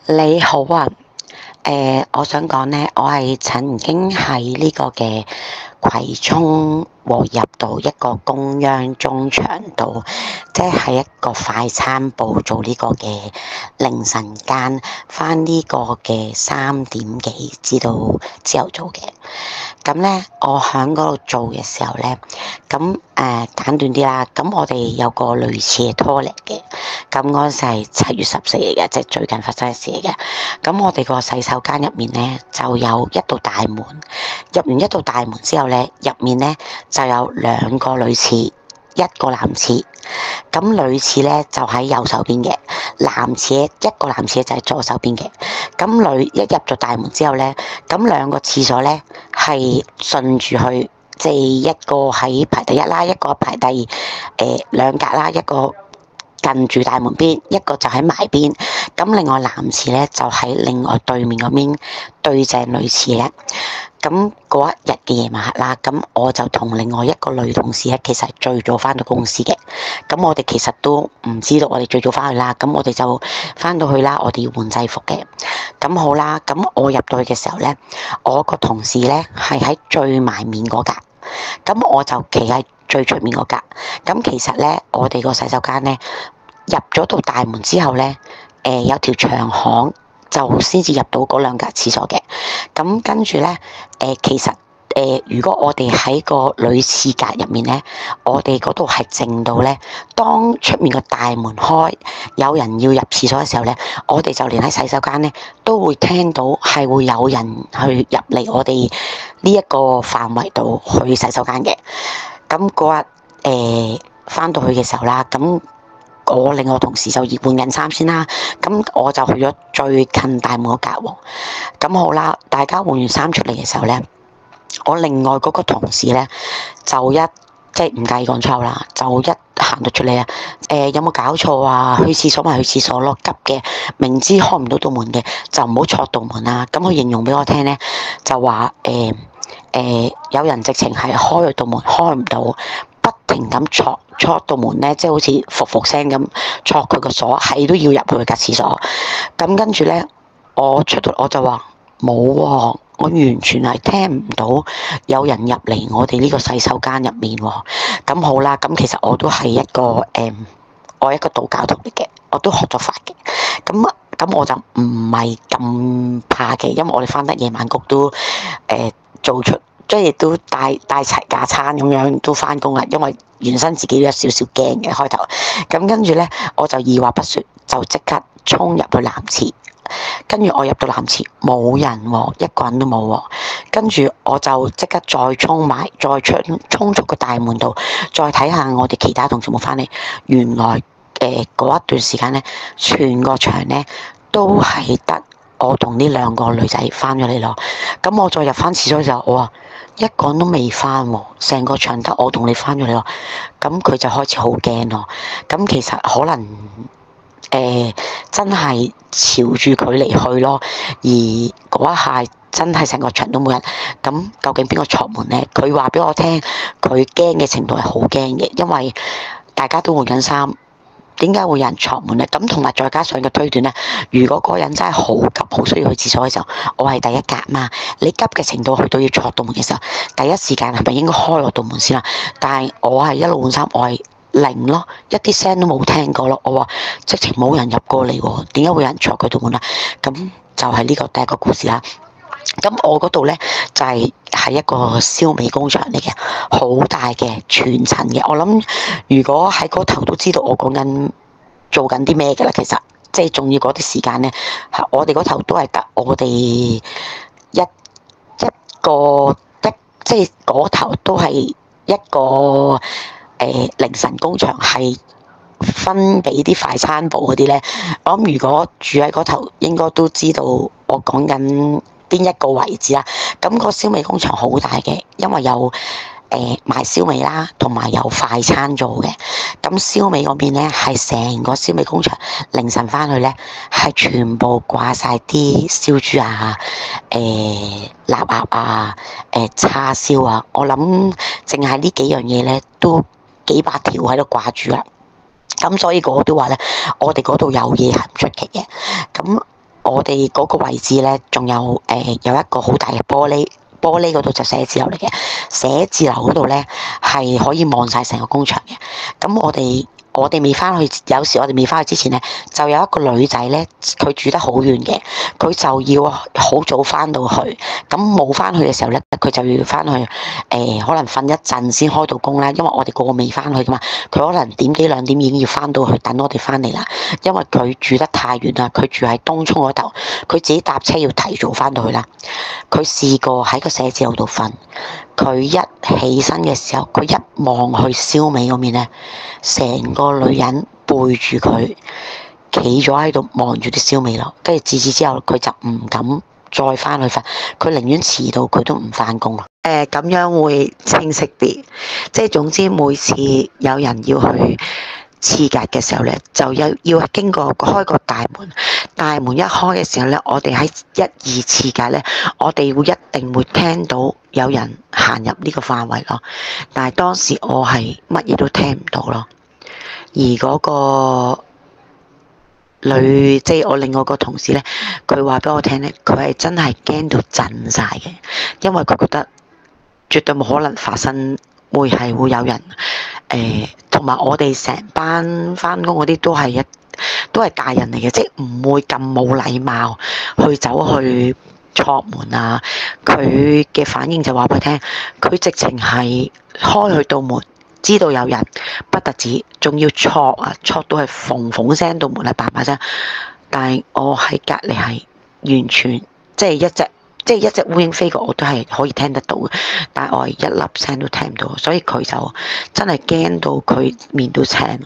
你好啊，我想講呢，我係曾經喺呢個嘅葵涌和入到一個公央中場度，即係喺一個快餐部做呢個嘅凌晨間，返呢個嘅3點幾至到朝頭早嘅。咁呢，我喺嗰度做嘅時候呢，咁簡短啲啦。咁我哋有個類似嘅拖嚟嘅，咁嗰陣時係7月14嚟嘅，即係最近發生嘅事嚟嘅。咁我哋個洗手間入面呢，就有一道大門，入完一道大門之後呢，入面呢就有2個女廁，一個男廁。咁女廁呢就喺右手邊嘅，男廁一個男廁就喺左手邊嘅。咁一入咗大門之後呢，咁2個廁所呢係順住去，即係一個喺排第一啦，一個排第2格啦，一個近住大門邊，一個就喺埋邊。咁另外男廁咧就喺另外對面嗰邊對正女廁咧。咁嗰一日嘅夜晚黑啦，咁我就同另外一個女同事咧，其實係最早返到公司嘅。咁我哋其實都唔知道我哋最早返去啦。咁我哋就返到去啦，我哋要換制服嘅。咁好啦，咁我入到去嘅時候咧，我個同事咧係喺最埋面嗰格，咁我就企喺最出面嗰格。咁其實咧，我哋個洗手間咧入咗道大門之後咧，有條長巷就先至入到嗰2格廁所嘅。咁跟住咧，其實如果我哋喺個女廁格入面咧，我哋嗰度係靜到咧，當出面個大門開，有人要入廁所嘅時候咧，我哋就連喺洗手間咧都會聽到係會有人去入嚟我哋呢一個範圍度去洗手間嘅。咁嗰日返到去嘅時候啦，咁我另外同事就要換緊衫先啦，咁我就去咗最近大門嗰格喎。咁好啦，大家換完衫出嚟嘅時候咧，我另外嗰個同事咧就即係唔介意講粗口啦，就行到出嚟啊！有冇搞錯啊？去廁所咪去廁所咯，急嘅明知開唔到道門嘅就唔好戳道門啦。咁佢形容俾我聽咧，就話有人直情係開咗道門開唔到，不停咁戳道門咧，即係好似復聲咁戳佢個鎖，係都要入去間廁所。咁跟住咧，我出到我就話冇喎，我完全係聽唔到有人入嚟我哋呢個洗手間入面喎。咁好啦，咁其實我都係一個我係一個道教徒嚟嘅，我都學咗法嘅。咁我就唔係咁怕嘅，因為我哋返得夜晚谷都做出。即係都帶齊架餐咁樣都返工啦，因為原身自己都有少少驚嘅開頭。咁跟住咧，我就二話不說就即刻衝入去男廁。跟住我入到男廁冇人喎，一個人都冇喎。跟住我就即刻再衝埋，再衝出個大門度，再睇下我哋其他同事冇返嚟。原來嗰一段時間咧，全個場咧都係得我同呢2個女仔返咗嚟咯。咁我再入返廁所嘅時候，我話一個人都未返喎，成個場得我同你返咗嚟咯。咁佢就開始好驚咯。咁其實可能真係朝住佢離去咯。而嗰一下真係成個場都冇人。咁究竟邊個戳門呢？佢話俾我聽，佢驚嘅程度係好驚嘅，因為大家都換緊衫。點解會有人戳門咧？咁同埋再加上嘅推斷咧，如果嗰個人真係好急，好需要去廁所嘅時候，我係第一格嘛。你急嘅程度去到要戳道門嘅時候，第一時間係咪應該開我道門先啦？但係我係一路換衫，我係零咯，一啲聲都冇聽過咯。我話直情冇人入過嚟喎，點解會有人戳佢道門啊？咁就係呢個第一個故事啦。咁我嗰度咧就係一個燒味工場嚟嘅，好大嘅全層嘅。我諗如果喺嗰頭都知道我講緊做緊啲咩嘅啦。其實即係仲要嗰啲時間咧，我哋嗰頭都係得我哋一個即係嗰頭都係一個凌晨工場，係分俾啲快餐部嗰啲咧。我諗如果住喺嗰頭，應該都知道我講緊邊一個位置啦。咁個燒味工場好大嘅，因為有賣燒味啦，同埋有快餐做嘅。咁燒味嗰邊咧，係成個燒味工場凌晨返去咧，係全部掛晒啲燒豬啊、臘鴨啊、叉燒啊。我諗淨係呢幾樣嘢咧，都幾百條喺度掛住啦。咁所以我都話咧，我哋嗰度有嘢係唔出奇嘅。咁我哋嗰個位置咧，仲有一個好大嘅玻璃，玻璃嗰度就寫字樓嚟嘅。寫字樓嗰度咧係可以望晒成個工場嘅。咁我哋未翻去，有時我哋未翻去之前咧，就有一個女仔咧，佢住得好遠嘅，佢就要好早翻到去。咁冇翻去嘅時候咧，佢就要翻去可能瞓一陣先開到工啦。因為我哋個個未翻去噶嘛，佢可能點幾2點已經要翻到去等我哋翻嚟啦。因為佢住得太遠啦，佢住喺東涌嗰頭，佢自己搭車要提早翻到去啦。佢試過喺個寫字樓度瞓，佢一起身嘅時候，佢一望去燒尾嗰面咧，成個女人背住佢，企咗喺度望住啲燒味咯。跟住自此之後，佢就唔敢再翻去瞓，佢寧願遲到佢都唔翻工咯。咁樣會清晰啲，即係總之每次有人要去廁格嘅時候咧，就要經過開個大門，大門一開嘅時候咧，我哋喺1、2廁格咧，我哋會一定會聽到有人行入呢個範圍咯。但係當時我係乜嘢都聽唔到咯。而嗰個即係我另外個同事咧，佢話俾我聽咧，佢係真係驚到震晒嘅，因為佢覺得絕對冇可能發生，會有人同埋我哋成班翻工嗰啲都係大人嚟嘅，即係唔會咁冇禮貌去走去戳門啊。佢嘅反應就話俾我聽，佢直情係開去道門，知道有人，不特止，仲要戳到係縫縫聲，道門係叭叭聲。但係我喺隔離係完全即係一隻烏蠅飛過，我都係可以聽得到嘅。但係我係一粒聲都聽唔到，所以佢就真係驚到佢面都青。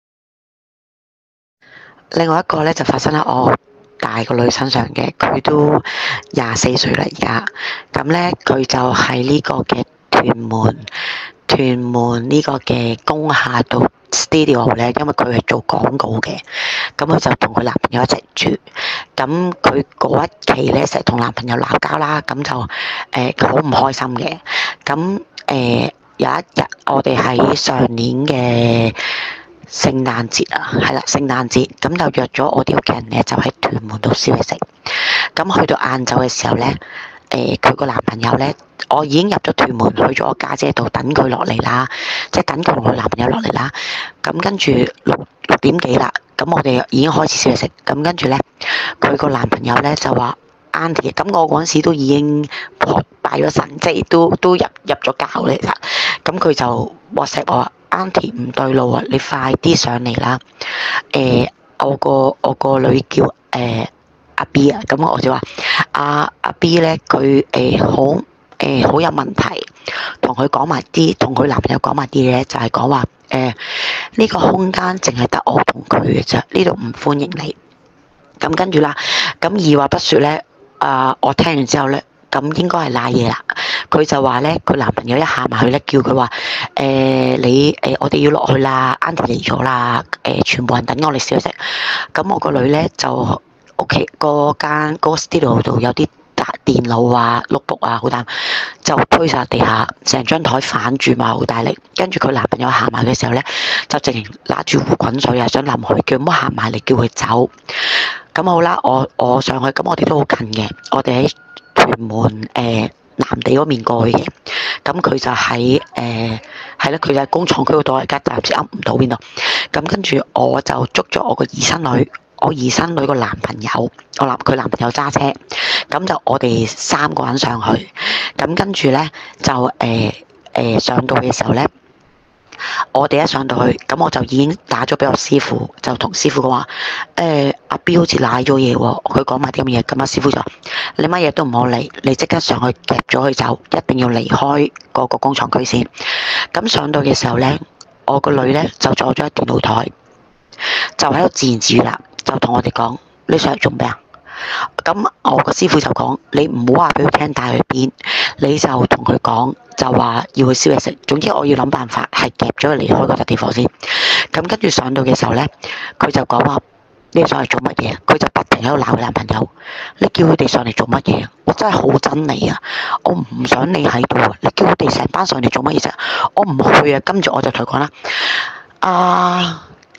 另外一個咧就發生喺我大個女身上嘅，佢都24歲啦而家。咁咧佢就喺呢個嘅屯門呢個嘅工廈度 studio 咧，因為佢係做廣告嘅，咁佢就同佢男朋友一齊住。咁佢嗰一期咧成日同男朋友鬧交啦，咁就佢好唔開心嘅。咁有一日我哋喺上年嘅聖誕節啊，係啦，聖誕節咁就約咗我啲屋企人咧，就喺屯門度燒嘢食。咁去到晏晝嘅時候咧，佢個男朋友咧，我已經入咗屯門，去咗我家姐度等佢落嚟啦，即係等佢同佢男朋友落嚟啦。咁跟住六點幾啦，咁我哋已經開始燒嘢食。咁跟住咧，佢個男朋友咧就話 Auntie，咁我嗰陣時都已經拜咗神，即係都入咗教嚟啦。咁佢就 WhatsApp 我話 Auntie 唔對路啊，你快啲上嚟啦。我個女叫阿 B 啊，咁我就話阿 B 咧，佢好有問題，同佢男朋友講埋啲嘢，就係講話呢個空間淨係得我同佢嘅啫，呢度唔歡迎你。咁跟住啦，咁二話不說咧，我聽完之後咧，咁應該係賴嘢啦。佢就話咧，佢男朋友一行埋去咧，叫佢話我哋要落去啦，Auntie 嚟咗啦，全部人等我哋燒食。咁我個女咧就屋企嗰個 studio 度有啲電腦啊、notebook 啊好大，就推晒地下，成張台反轉埋好大力。跟住佢男朋友行埋嘅時候咧，就直情拿住壺滾水啊，想淋佢，叫唔好行埋嚟，叫佢走。咁好啦，我上去，咁我哋都好近嘅，我哋喺屯門南地嗰面過去嘅。咁佢就喺係啦，佢就喺工廠區嗰度，而家暫時噏唔到邊度。咁跟住我就捉咗我個姨甥女，我姨甥女個男朋友，佢男朋友揸車，咁就我哋3個人上去。咁跟住咧就上到嘅時候咧，我哋一上到去，咁我就已經打咗俾我師傅，就同師傅講話阿 B 好似賴咗嘢喎，佢講埋啲咁嘅嘢。咁阿師傅就你乜嘢都唔好理，你即刻上去夾咗佢走，一定要離開嗰個工廠區先。咁上到嘅時候咧，我個女咧就坐咗喺電腦台，就喺度自言自語啦，就同我哋講：你上嚟做咩啊？咁我個師傅就講：你唔好話俾佢聽帶去邊，你就同佢講，就話要去燒嘢食。總之我要諗辦法係夾咗佢離開嗰笪地方先。咁跟住上到嘅時候咧，佢就講話：你上嚟做乜嘢？佢就不停喺度鬧佢男朋友。你叫佢哋上嚟做乜嘢？我真係好憎你啊！我唔想你喺度啊！你叫佢哋成班上嚟做乜嘢啫？我唔去啊！跟住我就同佢講啦：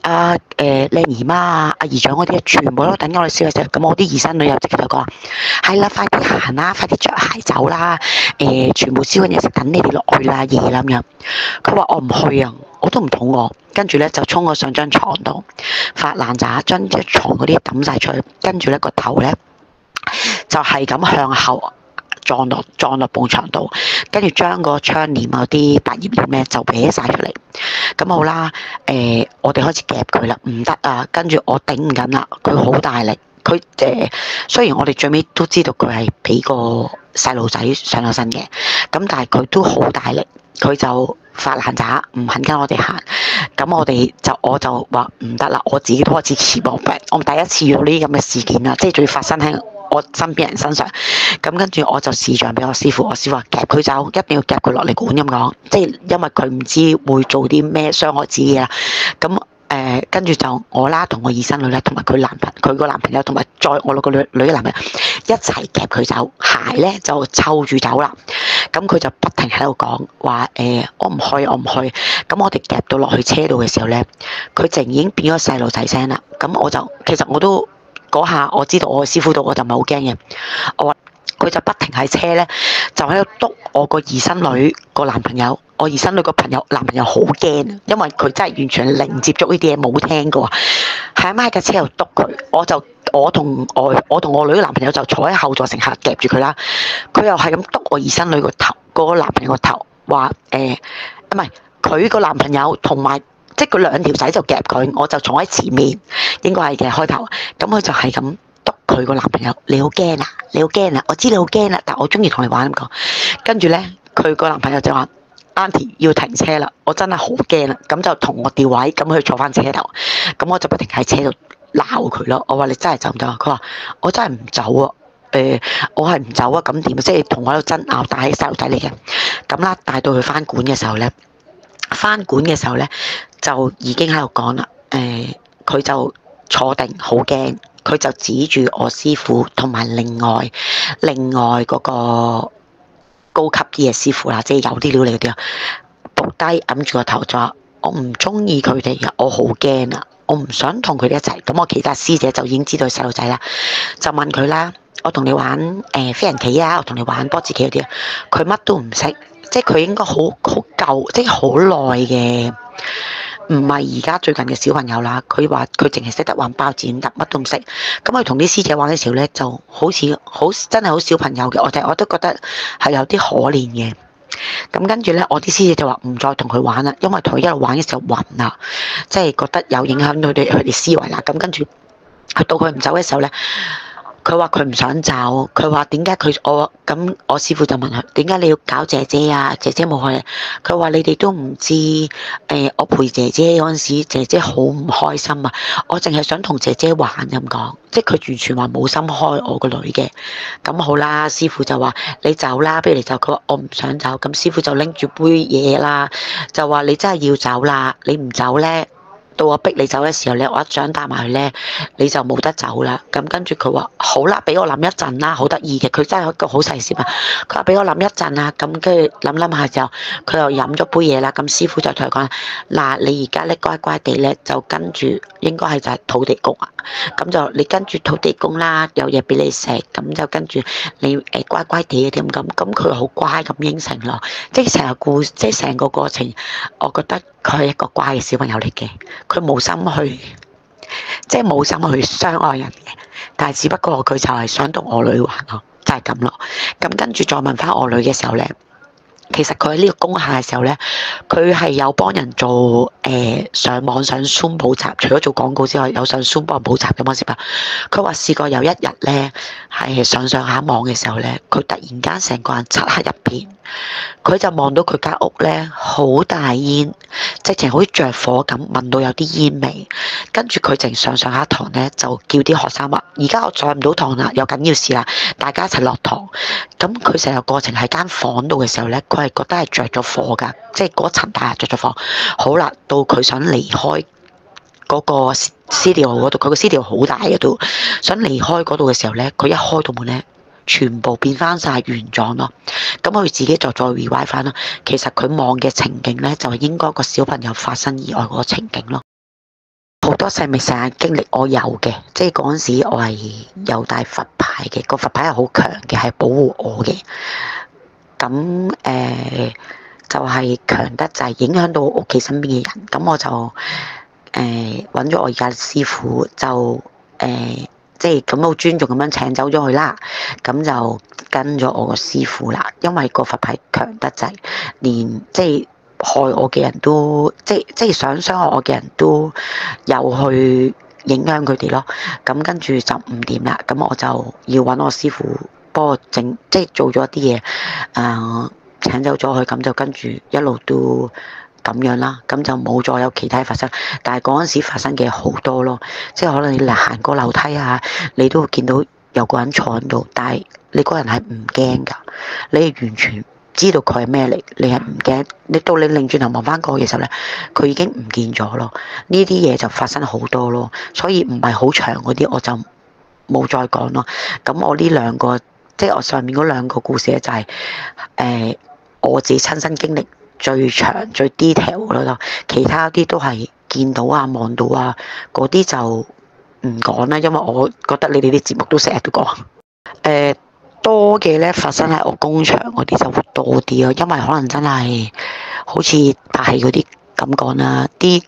靚姨媽啊、阿姨丈嗰啲全部都等緊我哋消費者。咁我啲姨甥女又即刻就講話：係啦，快啲行啦，快啲着鞋走啦！全部燒緊嘢食，等你哋落去啦，夜啦咁樣。佢話我唔去啊，我都唔肚餓。跟住咧就衝咗上張床度，發爛渣，將張床嗰啲抌晒出去。跟住咧個頭咧就係咁向後撞落埲牆度，跟住將個窗簾啊啲百葉簾咧就搲晒出嚟。咁好啦，我哋開始夾佢啦，唔得啊！跟住我頂唔緊啦，佢好大力，佢雖然我哋最尾都知道佢係俾個細路仔上咗身嘅，咁但係佢都好大力，佢就發爛渣，唔肯跟我哋行。咁我就話唔得啦，我自己都開始似薄病，我第一次遇到呢啲咁嘅事件啦，即係仲要發生喺我身邊人身上。咁跟住我就視像俾我師傅，我師傅話夾佢走，一定要夾佢落嚟管咁講，即係因為佢唔知會做啲咩傷害自己啦。咁跟住就我啦，同我二甥女咧，同埋佢個男朋友，同埋再我個女嘅男朋友一齊夾佢走，鞋咧就湊住走啦。咁佢就不停喺度講話我唔去，我唔去。咁我哋夾到落去車度嘅時候咧，佢淨已經變咗細路仔聲啦。咁其實我都嗰下我知道我師傅到，我就唔係好驚嘅。我話佢就不停喺車咧，就喺度督我個二甥女個男朋友。我二甥女個男朋友好驚，因為佢真係完全零接觸呢啲嘢，冇聽過。喺阿媽嘅車度督佢，我同我女嘅男朋友就坐喺後座乘客夾住佢啦。佢又係咁督我二甥女個頭，個男朋友個頭，話唔係佢個男朋友同埋即係佢兩條仔就夾佢，我就坐喺前面，應該係嘅開頭。咁佢就係咁督佢個男朋友，你好驚啊！你好驚啊！我知你好驚啊，但我中意同你玩咁講。跟住咧，佢個男朋友就話：Auntie 要停車啦，我真係好驚啦。咁就同我調位，咁佢坐翻車頭。咁我就不停喺車度鬧佢咯。我話你真係走唔走啊？佢話我真係唔走啊。我係唔走啊。咁點啊？即係同我喺度爭拗，但係細路仔嚟嘅。咁啦，帶到佢翻館嘅時候咧，就已經喺度講啦。佢就坐定，好驚。佢就指住我師傅同埋另外嗰個高級啲嘅師傅啦，即係有啲料嚟嗰啲啊，伏低揞住個頭就話：我唔中意佢哋啊，我好驚啊，我唔想同佢哋一齊。咁我其他師姐就已經知道細路仔啦，就問佢啦：我同你玩飛人棋啊，我同你玩波子棋嗰啲啊，佢乜都唔識，即係佢應該好舊，即係好耐嘅。唔係而家最近嘅小朋友啦，佢話佢淨係識得玩包剪揼，乜都唔識。咁佢同啲師姐玩嘅時候咧，就好似真係好小朋友嘅，我都覺得係有啲可憐嘅。咁跟住咧，我啲師姐就話唔再同佢玩啦，因為同佢一路玩嘅時候暈啦，即係覺得有影響佢哋思維啦。咁跟住到佢唔走嘅時候咧，佢話佢唔想走，佢話點解我師傅就問佢點解你要搞姐姐啊？姐姐冇去。佢話你哋都唔知，我陪姐姐嗰陣時，姐姐好唔開心啊！我淨係想同姐姐玩咁講，即係佢完全話冇心開我個女嘅。咁好啦，師傅就話你走啦，不如你走。佢話我唔想走，咁師傅就拎住杯嘢啦，就話你真係要走啦，你唔走咧，到我逼你走嘅時候咧，我一掌打埋去咧，你就冇得走啦。咁跟住佢話好啦，俾我諗一陣啦，好得意嘅，佢真係一個好細心啊。佢話俾我諗一陣啊，咁跟住諗下就，佢又飲咗杯嘢啦。咁師傅就同佢講：嗱，你而家咧乖乖地咧，就跟住應該係就係土地公啊。咁就你跟住土地公啦，有嘢俾你食，咁就跟住你乖乖地咁。咁佢好乖咁應承咯。即係成個過程，我覺得佢係一個乖嘅小朋友嚟嘅。佢冇心去傷害人嘅，但係只不過佢就係想同我女玩咯，就係咁咯。咁跟住再問翻我女嘅時候咧，其實佢喺呢個工廈嘅時候咧，佢係有幫人做上網上 Zoom 補習，除咗做廣告之外，有上 Zoom 幫人補習嘅模式。佢話試過有一日咧，係上下網嘅時候咧，佢突然間成個人漆黑一片，佢就望到佢間屋咧好大煙，直情好似着火咁，聞到有啲煙味。跟住佢淨上下堂咧，就叫啲學生話：而家我上唔到堂啦，有緊要事啦，大家一齊落堂。咁佢成個過程喺間房度嘅時候咧，佢係覺得係着咗火㗎，即係嗰層大廈着咗火。好啦，到佢想離開嗰個 studio 嗰度，佢個 studio 好大嘅都，想離開嗰度嘅時候咧，佢一開到門咧，全部變翻晒原狀咯。咁佢自己就再 rewind 翻啦。其實佢望嘅情景咧，就係應該個小朋友發生意外嗰個情景咯。 好多細微細眼經歷我有嘅，即係嗰陣時我係有帶佛牌嘅，個佛牌係好強嘅，係保護我嘅。咁就係強得滯，影響到屋企身邊嘅人。咁我就揾咗我而家師傅，就即係咁好尊重咁樣請走咗佢啦。咁就跟咗我個師傅啦，因為個佛牌強得滯，連即係害我嘅人都，即係想傷害我嘅人都有去影響佢哋咯。咁跟住就唔掂啦，咁我就要揾我師傅幫我整，即係做咗一啲嘢，請走咗佢，咁就跟住一路都咁樣啦，咁就冇再有其他發生。但係嗰陣時發生嘅好多咯，即係可能你行過樓梯啊，你都會見到有個人坐喺度，但係你個人係唔驚㗎，你係完全知道佢係咩嚟，你係唔驚。你到你擰轉頭望翻過去嘅時候咧，佢已經唔見咗咯。呢啲嘢就發生好多咯，所以唔係好長嗰啲我就冇再講咯。咁我呢兩個，即係我上面嗰兩個故事咧，就係我自己親身經歷最長最 detail 嗰度，其他啲都係見到啊望到啊嗰啲就唔講啦，因為我覺得你哋啲節目都成日都講。多嘅咧發生喺我工場嗰啲就會多啲咯，因為可能真係好似拍戲嗰啲咁講啦，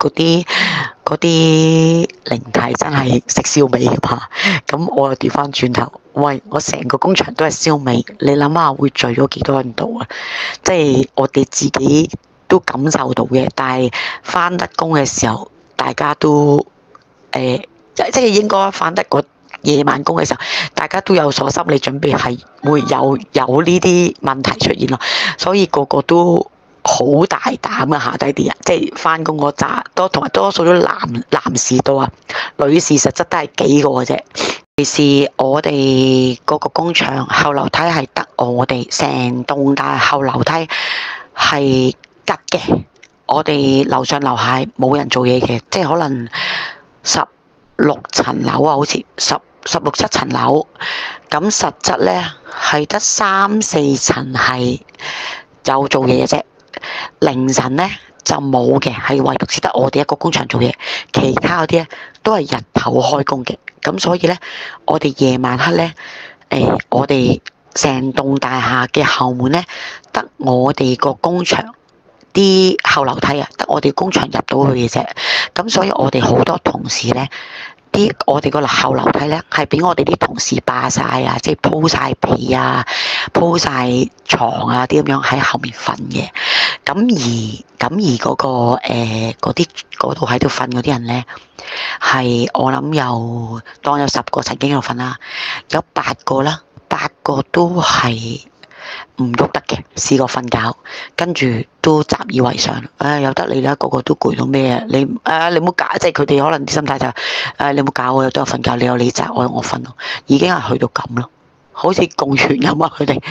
嗰啲靈體真係識燒味㗎嘛。咁我又調翻轉頭，喂，我成個工場都係燒味，你諗下會聚咗幾多人度啊？即係我哋自己都感受到嘅，但係翻得工嘅時候，大家都即係應該翻得個夜晚工嘅時候，大家都有所心理準備，係會有呢啲問題出現咯，所以個個都好大膽啊！下低啲人即係翻工嗰扎多，同埋多數都男士多啊，女士實質都係幾個嘅啫。尤其是我哋嗰個工場後樓梯係得我哋成棟大後樓梯係吉嘅，我哋樓上樓下冇人做嘢嘅，即係可能16層樓啊，好似16、17層樓，咁實質咧係得3、4層係有做嘢嘅啫。凌晨咧就冇嘅，係唯獨只得我哋一個工場做嘢，其他嗰啲咧都係日頭開工嘅。咁所以咧，我哋夜晚黑咧，我哋成棟大廈嘅後門咧，得我哋個工場啲後樓梯啊，得我哋工場入到去嘅啫。咁所以我哋好多同事咧，我哋個後樓梯咧係俾我哋啲同事霸晒啊，即係鋪晒被啊、鋪晒床啊啲咁樣喺後面瞓嘅。咁而嗰個嗰度喺度瞓嗰啲人咧，係我諗當有10個曾經喺度瞓啦，有8個啦，8個都係唔喐得嘅，試過瞓覺，跟住都習以為常。由得你啦，個個都攰到咩啊？你唔好搞，即係佢哋可能啲心態就你唔好搞我，有得我瞓覺，你有你責，我有我瞓咯，已經係去到咁咯，好似共存咁啊！佢哋。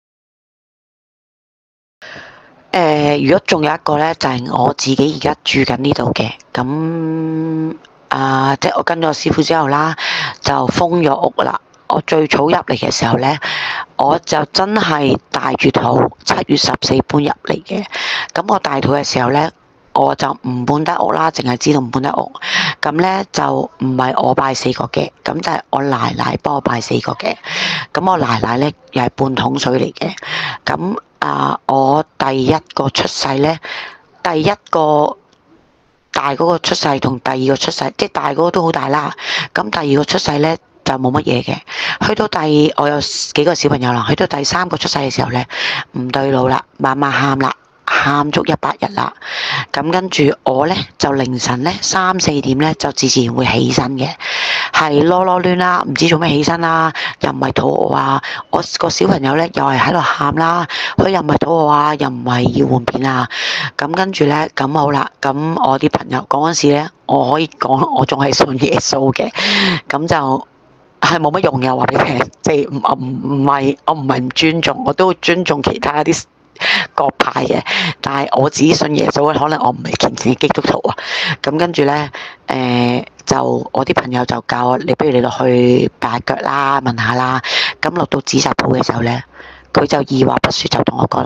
如果仲有一個咧，就係我自己而家住緊呢度嘅，咁即係我跟咗個師傅之後啦，就封咗屋啦。我最早入嚟嘅時候咧，我就真係帶住肚，7月14搬入嚟嘅。咁我帶肚嘅時候咧，我就唔搬得屋啦，淨係知道唔搬得屋。咁咧就唔係我拜4個嘅，咁就係我奶奶幫我拜4個嘅。咁我奶奶咧又係半桶水嚟嘅。咁我第一個出世咧，第一個大嗰個出世同第二個出世，即係大嗰個都好大啦。咁第二個出世咧就冇乜嘢嘅。去到我有幾個小朋友啦，去到第3個出世嘅時候咧，唔對路啦，慢慢喊啦。喊足100日啦，咁跟住我咧就凌晨咧3、4點咧就自然會起身嘅，係囉囉攣啦，唔知做咩起身啦，又唔係肚餓啊，我個小朋友咧又係喺度喊啦，佢又唔係肚餓啊，又唔係要換片啊，咁跟住咧咁好啦，咁我啲朋友嗰陣時咧，我可以講我仲係信耶穌嘅，咁就係冇乜用嘅，話俾你聽，即係唔係我唔係唔尊重，我都尊重其他啲各派嘅，但係我自己信耶穌，可能我唔係虔誠嘅基督徒啊。咁跟住咧，就我啲朋友就教我，你不如你落去拜腳啦，問下啦。咁落到紙紮鋪嘅時候咧，佢就二話不說就同我講啦，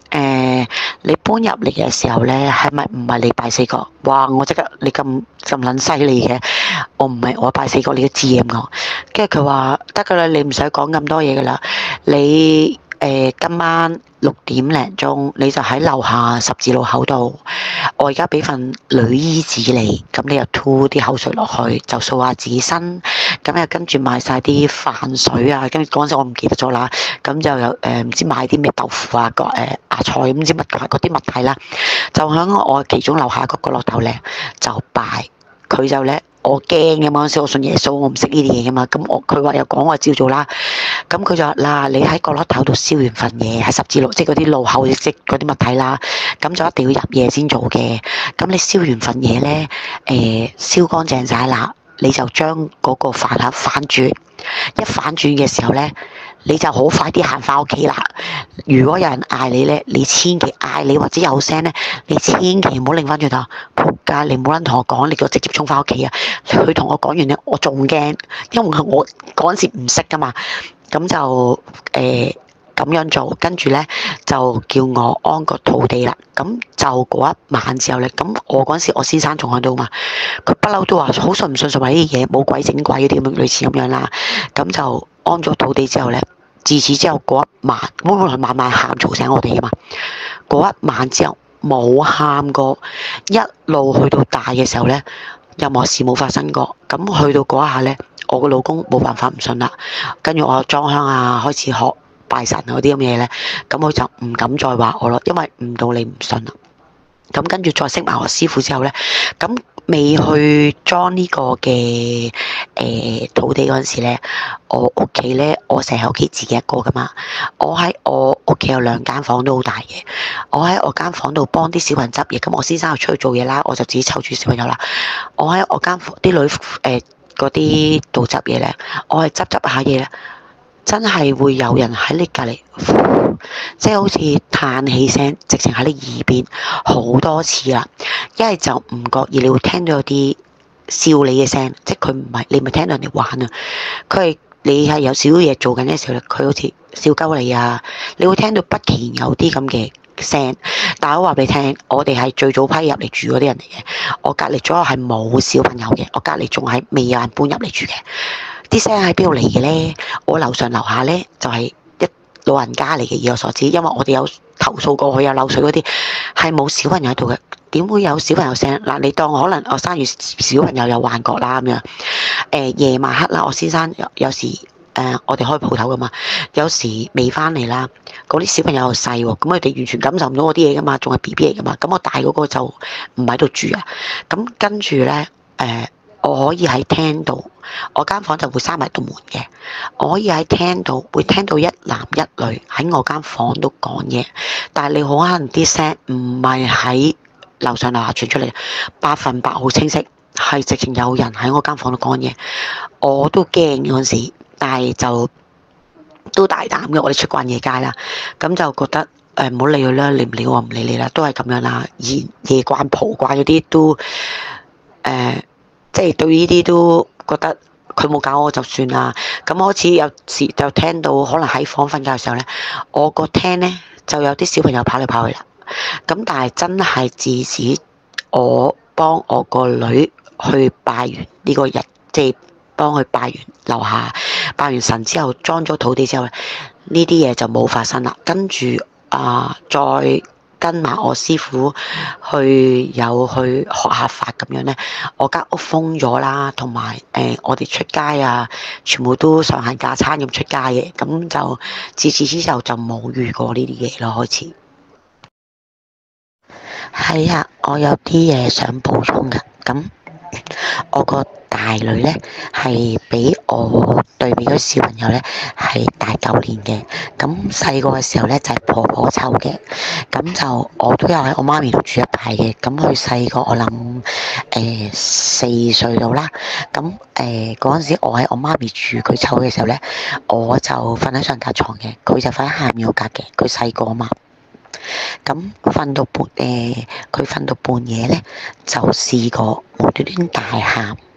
你搬入嚟嘅時候咧，係咪唔係你拜四角？哇！我即刻你咁撚犀利嘅，我唔係我拜四角，你都知嘅我。跟住佢話得㗎啦，你唔使講咁多嘢㗎啦，你今晚6點零鐘你就喺樓下十字路口度，我而家俾份女衣紙你，咁你又吐啲口水落去，就掃下自己身，咁又跟住買晒啲飯水啊，跟住嗰陣時我唔記得咗啦，咁就有唔知買啲咩豆腐啊，芽菜唔知乜嗰啲物體啦，就喺我其中樓下個角落頭咧就拜，佢就咧。我驚嘅嘛，嗰陣時我信耶穌，我唔識呢啲嘢嘅嘛。咁佢話又講我照做啦。咁佢就話嗱，你喺角落頭度燒完份嘢，喺十字路即係嗰啲路口即嗰啲物體啦。咁就一定要入夜先做嘅。咁你燒完份嘢咧，燒乾淨晒啦，你就將嗰個飯盒反轉。一反轉嘅時候咧，你就好快啲行翻屋企啦。如果有人嗌你咧，你千祈嗌你或者有聲咧，你千祈唔好擰翻轉頭，仆街！你唔好撚同我講，你叫我直接衝翻屋企啊！佢同我講完咧，我仲驚，因為我嗰陣時唔識噶嘛，咁就咁樣做，跟住咧就叫我安個土地啦。咁就嗰一晚之後咧，咁我嗰陣時我先生仲喺度嘛，佢不嬲都話好信唔信話呢啲嘢，冇鬼整鬼嗰啲咁類似咁樣啦。咁就安咗土地之後咧。自此之後嗰一晚，我本來晚晚喊嘈醒我哋噶嘛，嗰一晚之後冇喊過，一路去到大嘅時候咧，任何事冇發生過。咁去到嗰一下咧，我個老公冇辦法唔信啦，跟住我裝香啊，開始學拜神嗰啲咁嘢咧，咁佢就唔敢再話我咯，因為唔到你唔信啦。咁跟住再識埋我師傅之後咧，咁未去裝呢個嘅土地嗰陣時咧，我屋企咧，我成日喺屋企自己一個噶嘛。我喺我屋企有2間房都好大嘅，我喺我間房度幫啲小朋友執嘢，咁我先生又出去做嘢啦，我就自己湊住小朋友啦。我喺我間房啲女嗰啲度執嘢咧，我係執下嘢咧，真係會有人喺你隔離，即係好似嘆氣聲，直情喺你耳邊好多次啦。一係就唔覺意，你會聽到有啲笑你嘅聲，即係佢唔係你咪聽到人哋玩啊，佢係你係有少少嘢做緊嘅時候咧，佢好似笑鳩你啊，你會聽到不期然有啲咁嘅聲。但係我話俾你聽，我哋係最早批入嚟住嗰啲人嚟嘅，我隔離左右係冇小朋友嘅，我隔離仲係未有人搬入嚟住嘅。啲聲喺邊度嚟嘅咧？我樓上樓下咧就係一老人家嚟嘅，以我所知，因為我哋有投訴過佢有漏水嗰啲，係冇小朋友喺度嘅。點會有小朋友聲？嗱，你當可能我生完小朋友有幻覺啦咁樣。夜晚黑啦，我先生有時我哋開鋪頭噶嘛，有時未翻嚟啦，嗰啲小朋友又細喎，咁佢哋完全感受唔到我啲嘢噶嘛，仲係 BB 嚟噶嘛，咁我大嗰個就唔喺度住啊。咁跟住咧我可以喺廳度，我間房就會閂埋道門嘅。我可以喺廳度會聽到一男一女喺我間房度講嘢，但係你好可能啲聲唔係喺樓上樓下傳出嚟，100%好清晰，係直情有人喺我間房度講嘢。我都驚嗰陣時，但係就都大膽嘅。我哋出慣夜街啦，咁就覺得唔好理佢啦，理唔理我唔理你啦，都係咁樣啦。夜慣蒲慣嗰啲都即係對呢啲都覺得佢冇搞我就算啦。咁開始有時就聽到可能喺房瞓覺嘅時候咧，我個廳咧就有啲小朋友跑嚟跑去啦。咁但係真係自此我幫我個女去拜完呢個日，即係幫佢拜完樓下拜完神之後，裝咗土地之後咧，呢啲嘢就冇發生啦。跟住再跟埋我師傅去學下法咁樣咧，我間屋封咗啦，同埋我哋出街啊，全部都上限架餐咁出街嘅，咁就自此之後就冇遇過呢啲嘢咯。開始係啊，我有啲嘢想補充噶。咁我個大女咧係比我對面嗰小朋友咧係大9年嘅。咁細個嘅時候咧就係婆婆湊嘅。咁就我都有喺我媽咪度住一排嘅。咁佢細個我諗4歲到啦。咁嗰陣時我喺我媽咪住佢湊嘅時候咧，我就瞓喺上格床嘅，佢就瞓喺下面嗰格嘅。佢細個啊嘛。咁佢瞓到半夜咧，就試過無端端大喊，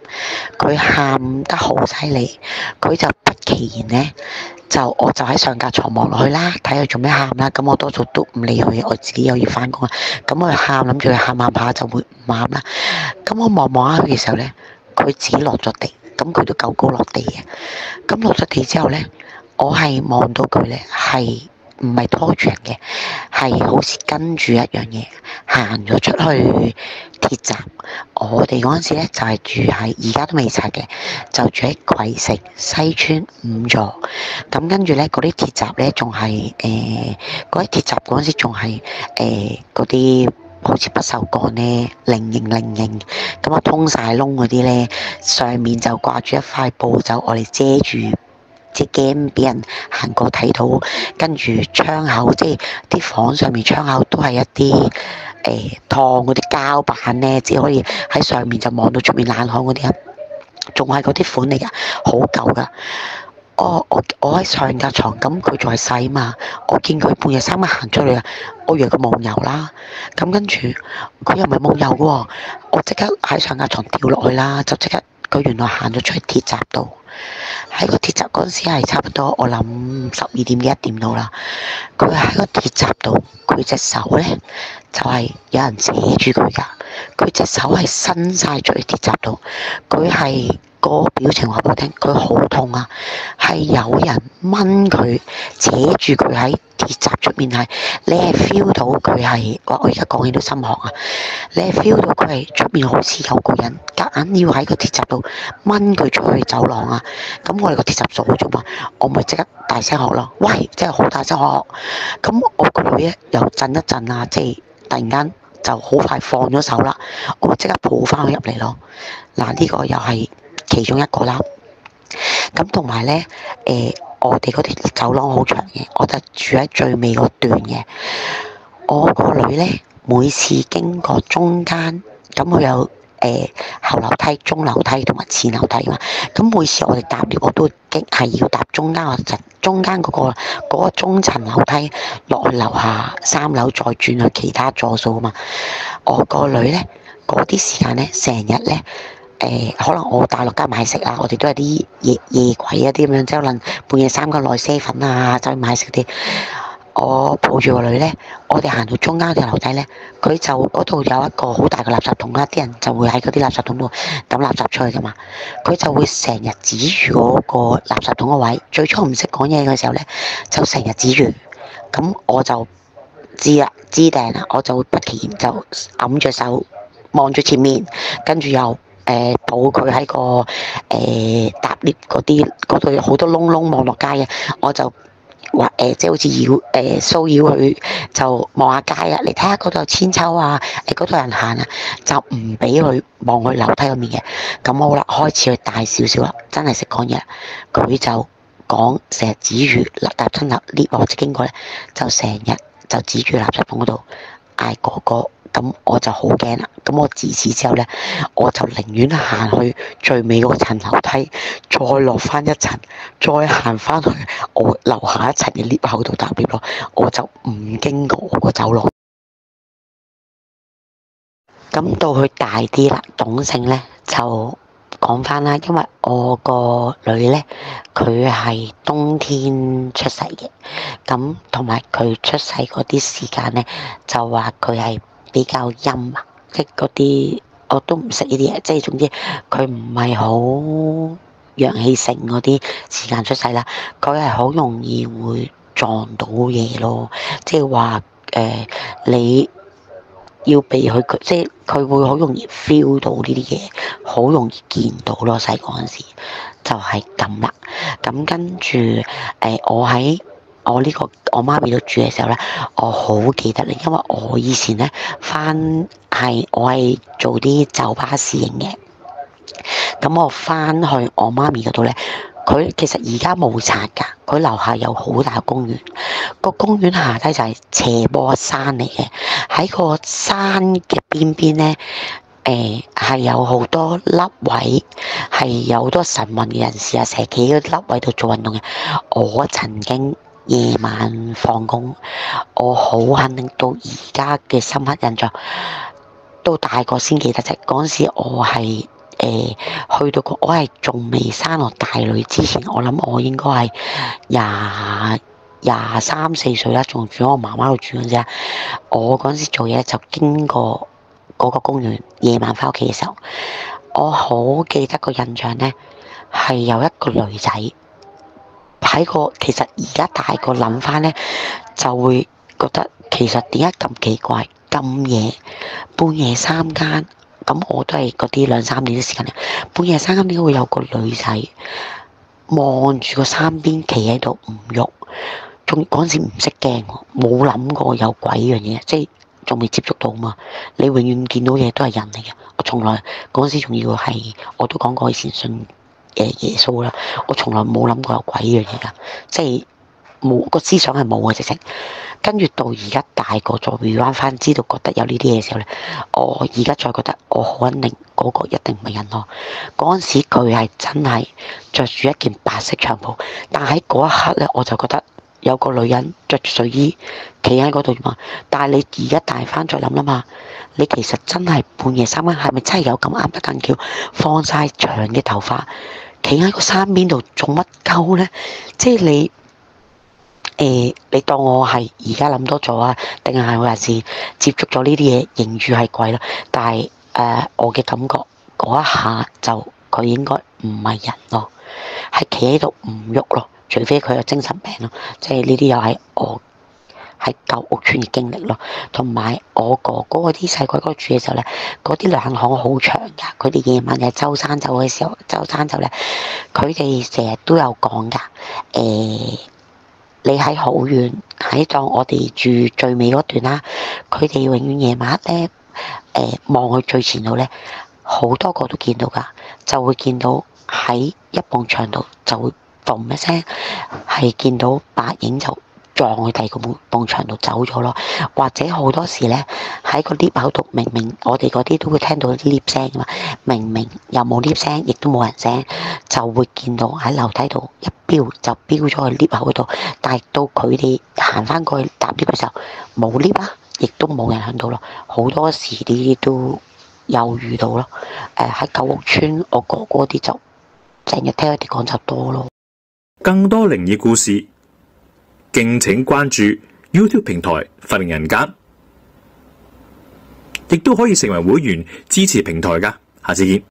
佢喊得好犀利，佢就不其然咧，我就喺上架床望落去啦，睇佢做咩喊啦。咁我多數都唔理佢，我自己又要翻工啊。咁佢喊，諗住佢喊下就會唔喊啦。咁我望下佢嘅時候咧，佢自己落咗地，咁佢都夠高落地嘅。咁落咗地之後咧，我係望到佢咧係唔係拖住人嘅，係好似跟住一樣嘢行咗出去鐵閘。我哋嗰陣時咧就係住喺而家都未拆嘅，就住喺葵盛西村5座。咁跟住咧嗰啲鐵閘咧仲係嗰啲鐵閘嗰陣時仲係嗰啲好似不鏽鋼咧，零型咁啊，通晒窿嗰啲咧，上面就掛住一塊布，就我哋遮住。即係驚俾人行過睇到，跟住窗口即係啲房上面窗口都係一啲燙嗰啲膠板咧，只可以喺上面就望到出面冷巷嗰啲啊，仲係嗰啲款嚟噶，好舊噶。我喺上架床，咁佢仲係細嘛，我見佢半夜三更行出嚟啊，我以為佢夢遊啦，咁跟住佢又唔係夢遊嘅喎，我即刻喺上架床掉落去啦，就即刻佢原來行咗出去鐵閘度。喺個鐵閘嗰陣時係差唔多，我諗12點幾1點到啦。佢喺個鐵閘度，佢隻手咧就係有人扯住佢噶。佢隻手係伸晒出去鐵閘度，佢係個表情話俾我聽，佢好痛啊！係有人掹佢，扯住佢喺鐵閘出面，係你係 feel 到佢係，哇！我而家講起都心寒啊！你係 feel 到佢係出面好似有個人夾硬要喺個鐵閘度掹佢出去走廊啊！咁我哋個鐵閘鎖咗嘛，我咪即刻大聲學咯，喂！真係好大聲學。咁我個女咧又震一震啊，即係突然間就好快放咗手啦，我即刻抱翻佢入嚟咯。嗱，呢個又係其中一個啦。咁同埋咧，我哋嗰條走廊好長嘅，我就住喺最尾嗰段嘅。我個女咧每次經過中間，咁佢有後樓梯、中樓梯同埋前樓梯嘛。咁每次我哋搭 lift，我都係要搭中間嗰個中層樓梯落去樓下3樓，再轉去其他座數啊嘛。我個女咧嗰啲時間咧，成日咧。可能我帶落街買食啊，我哋都係啲夜鬼一啲咁樣，即係可能半夜3更內7啊，走去買食啲。我抱住個女咧，我哋行到中間條樓梯咧，佢就嗰度有一個好大嘅垃圾桶啦，啲人就會喺嗰啲垃圾桶度抌垃圾出去噶嘛。佢就會成日指住嗰個垃圾桶個位，最初唔識講嘢嘅時候咧，就成日指住。咁我就知定啦，我就會不其然就揞住手望住前面，跟住又。抱佢喺個搭 lift 嗰度好多窿窿望落街嘅，我就話即係好似騷擾佢，就望下街啊，你睇下嗰度有千秋啊，嗰度有人行啊，就唔俾佢望去樓梯嗰面嘅。咁好啦，開始佢大少少啦，真係識講嘢，佢就講成日指住搭親樓 lift 或者經過咧，就成日就指住垃圾桶嗰度嗌哥哥。咁我就好驚啦，咁我自此之後咧，我就寧願行去最尾嗰層樓梯，再落翻一層，再行翻去我樓下一層嘅 lift 口度搭 lift 咯，我就唔經過我個走廊。咁到佢大啲啦，懂性咧就講翻啦，因為我個女咧佢係冬天出世嘅，咁同埋佢出世嗰啲時間咧就話佢係。比較陰啊，即係嗰啲我都唔識呢啲嘢，即係總之佢唔係好陽氣盛嗰啲時間出世啦，佢係好容易會撞到嘢咯，即係話你要避佢，即係佢會好容易 feel 到呢啲嘢，好容易見到咯。細個嗰陣時就係咁啦，咁跟住我喺。我我媽咪都住嘅時候咧，我好記得你，因為我以前咧我係做啲酒吧侍應嘅，咁我翻去我媽咪嗰度咧，佢其實而家冇拆噶，佢樓下有好大公園，個公園下低就係斜坡山嚟嘅，喺個山嘅邊邊咧，係有好多凹位，係有好多晨運嘅人士啊，成日企嗰啲凹位度做運動嘅，我曾經。夜晚放工，我好肯定到而家嘅深刻印象，到大個先記得啫。嗰陣時我係去到我係仲未生落大女之前，我諗我應該係廿三四歲啦，仲住喺我媽媽度住嗰陣時，我嗰陣時做嘢就經過嗰個公園，夜晚翻屋企嘅時候，我好記得個印象咧，係有一個女仔喺個，其實而家大個諗翻咧，就會覺得其實點解咁奇怪，咁夜半夜三更，咁我都係嗰啲2、3點嘅時間咧，半夜三更點解會有個女仔望住個山邊企喺度唔喐？仲嗰陣時唔識驚，冇諗過有鬼樣嘢，即係仲未接觸到嘛。你永遠見到嘢都係人嚟嘅。我從來嗰陣時仲要係，我都講過以前信耶穌啦，我從來冇諗過有鬼樣嘢㗎，即係冇個思想係冇嘅直情。跟住到而家大個再 rewind 翻，知道覺得有呢啲嘢嘅時候咧，我而家再覺得我好肯定嗰個一定唔係人咯。嗰陣時佢係真係着住一件白色長袍，但喺嗰一刻咧，我就覺得有個女人着住睡衣企喺嗰度嘛。但係你而家大翻再諗啦嘛，你其實真係半夜三更，係咪真係有咁啱得咁巧放晒長嘅頭髮企喺個山邊度做乜鳩咧？即係你當我係而家諗多咗啊？定係我還是接觸咗呢啲嘢認住係鬼咯？但係我嘅感覺嗰一下就佢應該唔係人咯，係企喺度唔喐咯，除非佢有精神病咯。即係呢啲又係我喺舊屋村嘅經歷咯。同埋我哥哥嗰啲細個嗰度住嘅時候咧，嗰啲兩巷好長㗎，佢哋夜晚又周山走嘅時候，周山走咧，佢哋成日都有講㗎，你喺好遠，喺當我哋住最尾嗰段啦，佢哋永遠夜晚咧，望去最前度咧，好多個都見到㗎，就會見到喺一埲牆度就會咚一聲，係見到白影就撞去第二個埲牆度走咗咯。或者好多時咧喺個 lift 口度，明明我哋嗰啲都會聽到啲 lift 聲㗎嘛，明明又冇 lift 聲，亦都冇人聲，就會見到喺樓梯度一飆就飆咗去 lift 口度。但係到佢哋行翻過去搭 lift 嘅時候，冇 lift 啦，亦都冇人響度咯。好多時呢啲都有遇到咯。喺舊屋村，我哥哥啲就成日聽佢哋講就多咯。 更多靈異故事，敬請關注 YouTube 平台發明人間，亦都可以成為會員支持平台㗎。下次見。